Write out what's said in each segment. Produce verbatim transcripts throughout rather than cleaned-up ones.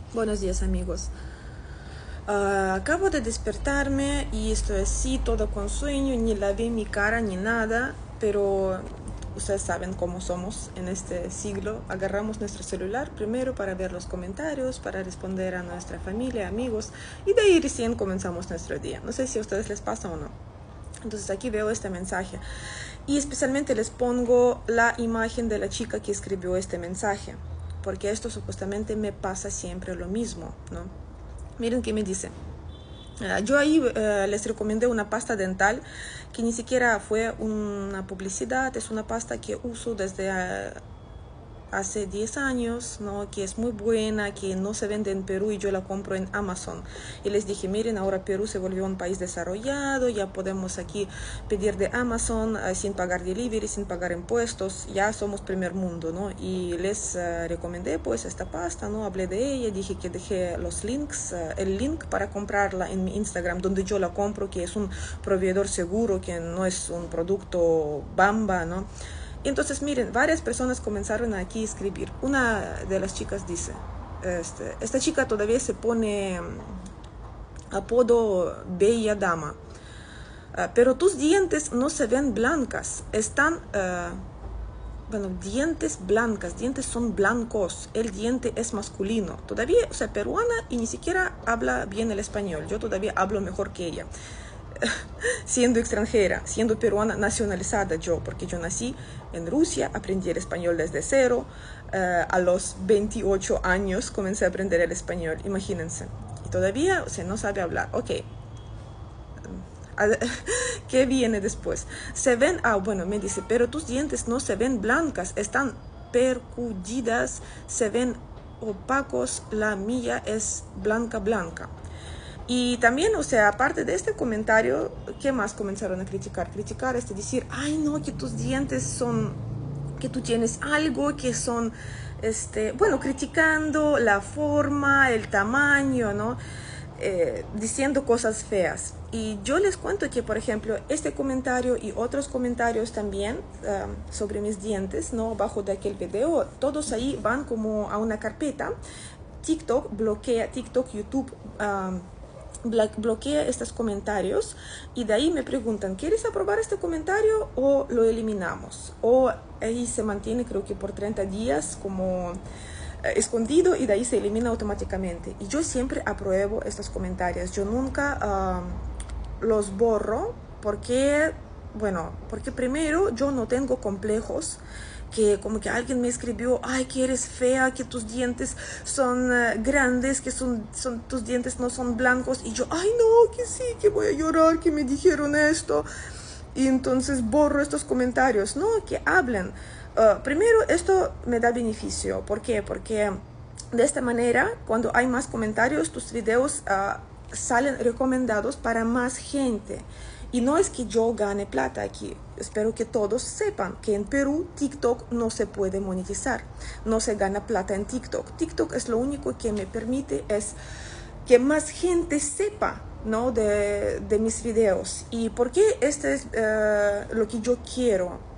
Buenos días, amigos. Ah, acabo de despertarme y estoy así, todo con sueño, ni la vi mi cara ni nada, pero ustedes saben cómo somos en este siglo. Agarramos nuestro celular primero para ver los comentarios, para responder a nuestra familia, amigos, y de ahí recién comenzamos nuestro día. No sé si a ustedes les pasa o no. Entonces aquí veo este mensaje y especialmente les pongo la imagen de la chica que escribió este mensaje, porque esto supuestamente me pasa siempre lo mismo, ¿no? Miren qué me dice. Uh, yo ahí uh, les recomendé una pasta dental que ni siquiera fue una publicidad, es una pasta que uso desde uh, hace diez años, ¿no? Que es muy buena, que no se vende en Perú y yo la compro en Amazon. Y les dije, miren, ahora Perú se volvió un país desarrollado, ya podemos aquí pedir de Amazon uh, sin pagar delivery, sin pagar impuestos, ya somos primer mundo, ¿no? Y les uh, recomendé pues esta pasta, ¿no? Hablé de ella, dije que dejé los links, uh, el link para comprarla en mi Instagram, donde yo la compro, que es un proveedor seguro, que no es un producto bamba, ¿no? Entonces, miren, varias personas comenzaron aquí a escribir. Una de las chicas dice, este, esta chica todavía se pone um, apodo Bella Dama, uh, pero tus dientes no se ven blancas, están, uh, bueno, dientes blancas, dientes son blancos, el diente es masculino. Todavía, o sea, peruana y ni siquiera habla bien el español, yo todavía hablo mejor que ella. Siendo extranjera, siendo peruana nacionalizada yo, porque yo nací en Rusia, aprendí el español desde cero, uh, a los veintiocho años comencé a aprender el español, imagínense, y todavía, o sea, no sabe hablar, ok. ¿Qué viene después? Se ven, ah, bueno, me dice, pero tus dientes no se ven blancas, están percudidas, se ven opacos, la mía es blanca, blanca. Y también, o sea, aparte de este comentario, ¿qué más comenzaron a criticar? Criticar es decir, ay no, que tus dientes son, que tú tienes algo, que son, este, bueno, criticando la forma, el tamaño, ¿no? Eh, diciendo cosas feas. Y yo les cuento que, por ejemplo, este comentario y otros comentarios también um, sobre mis dientes, ¿no? Bajo de aquel video, todos ahí van como a una carpeta. TikTok bloquea, TikTok, YouTube... Um, bloquea estos comentarios y de ahí me preguntan, ¿quieres aprobar este comentario o lo eliminamos? O ahí se mantiene creo que por treinta días como eh, escondido y de ahí se elimina automáticamente. Y yo siempre apruebo estos comentarios, yo nunca uh, los borro porque, bueno, porque primero yo no tengo complejos, que como que alguien me escribió, ay, que eres fea, que tus dientes son uh, grandes, que son, son, tus dientes no son blancos, y yo, ay, no, que sí, que voy a llorar, que me dijeron esto, y entonces borro estos comentarios, no, que hablen. Uh, primero, esto me da beneficio, ¿por qué? Porque de esta manera, cuando hay más comentarios, tus videos uh, salen recomendados para más gente. Y no es que yo gane plata aquí, espero que todos sepan que en Perú TikTok no se puede monetizar, no se gana plata en TikTok. TikTok es lo único que me permite es que más gente sepa, ¿no? de, de mis videos. ¿Y por qué este es uh, lo que yo quiero?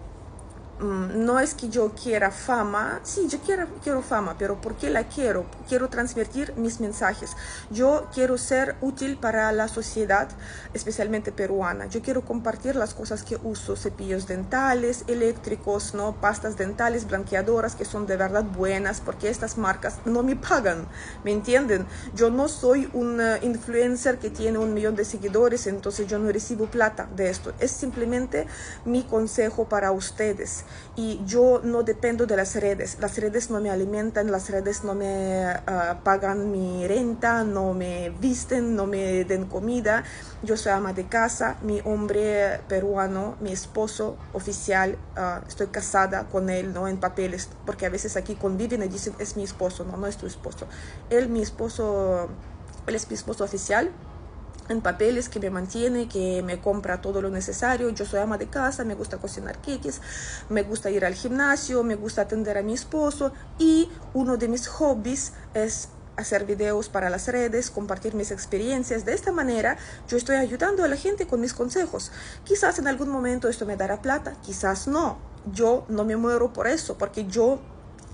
No es que yo quiera fama, sí, yo quiero, quiero fama, pero ¿por qué la quiero? Quiero transmitir mis mensajes. Yo quiero ser útil para la sociedad, especialmente peruana. Yo quiero compartir las cosas que uso, cepillos dentales, eléctricos, ¿no? Pastas dentales, blanqueadoras, que son de verdad buenas, porque estas marcas no me pagan, ¿me entienden? Yo no soy un uh, influencer que tiene un millón de seguidores, entonces yo no recibo plata de esto. Es simplemente mi consejo para ustedes. Y yo no dependo de las redes, las redes no me alimentan, las redes no me uh, pagan mi renta, no me visten, no me den comida. Yo soy ama de casa, mi hombre peruano, mi esposo oficial, uh, estoy casada con él, ¿no? En papeles, porque a veces aquí conviven y dicen, es mi esposo, no, no es tu esposo. Él, mi esposo, él es mi esposo oficial, en papeles, que me mantiene, que me compra todo lo necesario. Yo soy ama de casa, me gusta cocinar queques, me gusta ir al gimnasio, me gusta atender a mi esposo, y uno de mis hobbies es hacer videos para las redes, compartir mis experiencias. De esta manera yo estoy ayudando a la gente con mis consejos. Quizás en algún momento esto me dará plata, quizás no. Yo no me muero por eso, porque yo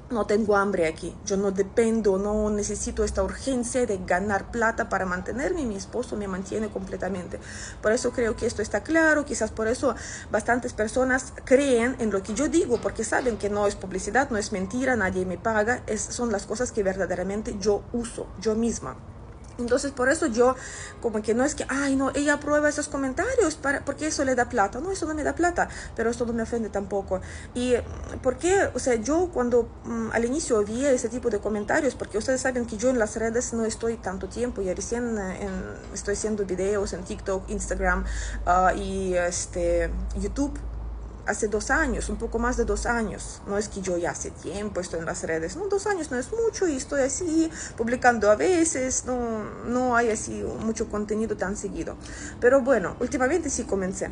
no tengo hambre aquí, yo no dependo, no necesito esta urgencia de ganar plata para mantenerme, mi esposo me mantiene completamente. Por eso creo que esto está claro, quizás por eso bastantes personas creen en lo que yo digo, porque saben que no es publicidad, no es mentira, nadie me paga, es, son las cosas que verdaderamente yo uso, yo misma. Entonces, por eso yo, como que no es que, ay, no, ella aprueba esos comentarios para, porque eso le da plata. No, eso no me da plata, pero esto no me ofende tampoco. Y, ¿por qué? O sea, yo cuando um, al inicio vi ese tipo de comentarios, porque ustedes saben que yo en las redes no estoy tanto tiempo, y recién uh, en, estoy haciendo videos en TikTok, Instagram uh, y este, YouTube. Hace dos años, un poco más de dos años. No es que yo ya hace tiempo estoy en las redes. No, dos años no es mucho y estoy así publicando a veces. No, no hay así mucho contenido tan seguido. Pero bueno, últimamente sí comencé.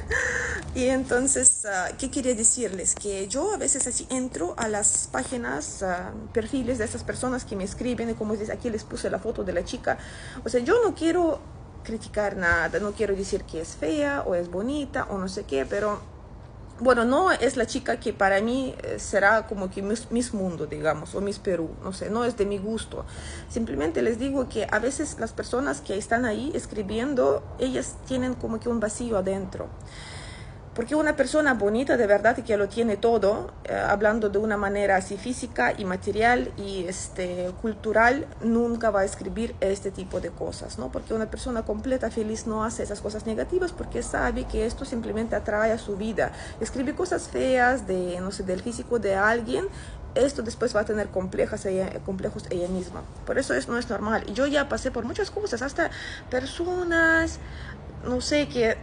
Y entonces, uh, ¿qué quería decirles? Que yo a veces así entro a las páginas, uh, perfiles de esas personas que me escriben. Y como aquí les puse la foto de la chica. O sea, yo no quiero criticar nada. No quiero decir que es fea o es bonita o no sé qué, pero... Bueno, no es la chica que para mí eh, será como que Miss, Miss Mundo, digamos, o Miss Perú, no sé, no es de mi gusto. Simplemente les digo que a veces las personas que están ahí escribiendo, ellas tienen como que un vacío adentro. Porque una persona bonita de verdad que lo tiene todo, eh, hablando de una manera así física y material y este, cultural, nunca va a escribir este tipo de cosas, ¿no? Porque una persona completa, feliz, no hace esas cosas negativas porque sabe que esto simplemente atrae a su vida. Escribe cosas feas de, no sé, del físico de alguien, esto después va a tener complejos ella, complejos ella misma. Por eso es, no es normal. Y yo ya pasé por muchas cosas, hasta personas, no sé, que...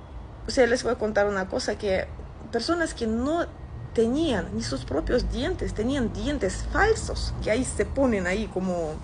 O sea, les voy a contar una cosa, que personas que no tenían ni sus propios dientes, tenían dientes falsos, que ahí se ponen ahí como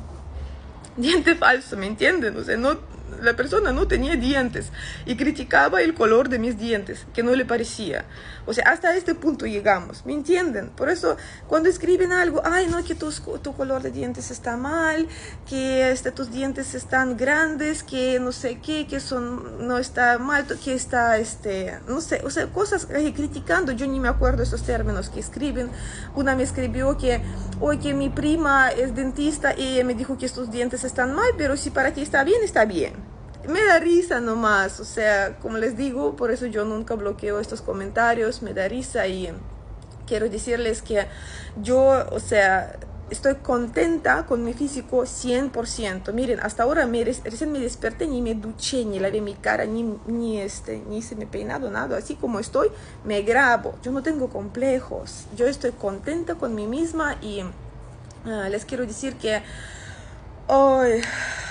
diente falso, ¿me entienden? O sea, no, la persona no tenía dientes y criticaba el color de mis dientes, que no le parecía. O sea, hasta este punto llegamos, ¿me entienden? Por eso, cuando escriben algo, ay, no, que tu, tu color de dientes está mal, que este, tus dientes están grandes, que no sé qué, que son, no está mal, que está, este, no sé, o sea, cosas ahí criticando, yo ni me acuerdo esos términos que escriben. Una me escribió que, hoy que mi prima es dentista y ella me dijo que estos dientes están mal, pero si para ti está bien, está bien. Me da risa nomás, o sea, como les digo, por eso yo nunca bloqueo estos comentarios, me da risa y quiero decirles que yo, o sea, estoy contenta con mi físico cien por ciento. Miren, hasta ahora me, recién me desperté, ni me duché, ni lavé mi cara, ni, ni, este, ni se me he peinado, nada. Así como estoy, me grabo. Yo no tengo complejos. Yo estoy contenta con mí misma y uh, les quiero decir que hoy...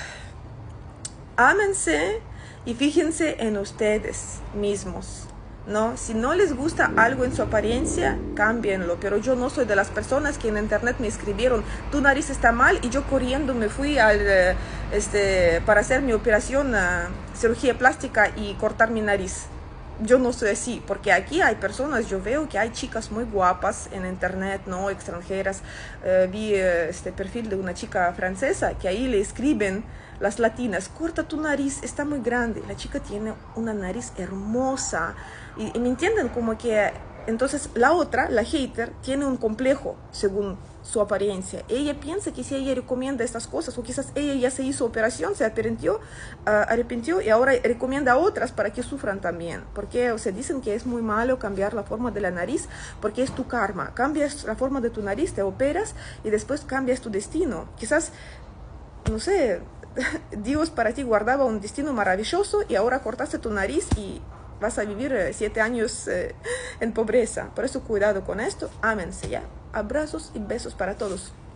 Ámense y fíjense en ustedes mismos, ¿no? Si no les gusta algo en su apariencia, cámbienlo. Pero yo no soy de las personas que en internet me escribieron, tu nariz está mal, y yo corriendo me fui al, este, para hacer mi operación, uh, cirugía plástica y cortar mi nariz. Yo no soy así, porque aquí hay personas, yo veo que hay chicas muy guapas en internet, ¿no? Extranjeras. Uh, vi uh, este perfil de una chica francesa que ahí le escriben las latinas, corta tu nariz, está muy grande. La chica tiene una nariz hermosa. Y, y me entienden, como que... Entonces la otra, la hater, tiene un complejo según su apariencia. Ella piensa que si ella recomienda estas cosas, o quizás ella ya se hizo operación, se arrepintió, uh, arrepintió y ahora recomienda a otras para que sufran también. Porque, o sea, dicen que es muy malo cambiar la forma de la nariz, porque es tu karma. Cambias la forma de tu nariz, te operas y después cambias tu destino. Quizás, no sé, Dios para ti guardaba un destino maravilloso y ahora cortaste tu nariz y vas a vivir eh, siete años eh, en pobreza. Por eso cuidado con esto, ámense, ¿ya? Abrazos y besos para todos.